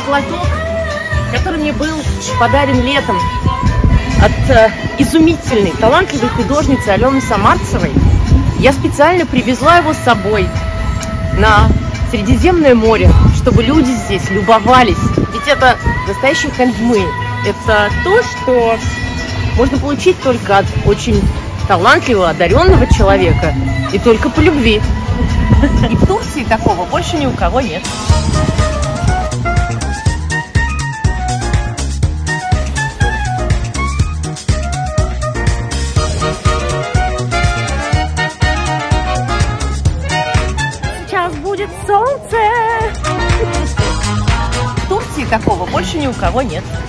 платок, который мне был подарен летом от изумительной, талантливой художницы Алены Самарцевой. Я специально привезла его с собой на Средиземное море, чтобы люди здесь любовались. Ведь это настоящий хендмейд. Это то, что можно получить только от очень талантливого, одаренного человека и только по любви. И в Турции такого больше ни у кого нет. Сейчас будет солнце. В Турции такого больше ни у кого нет.